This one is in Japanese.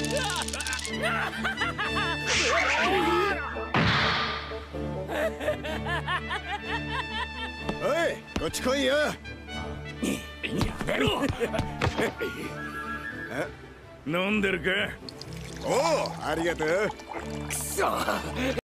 おい、こっち来いよ。やめろ。飲んでるか。 おお、ありがとう。 くそ。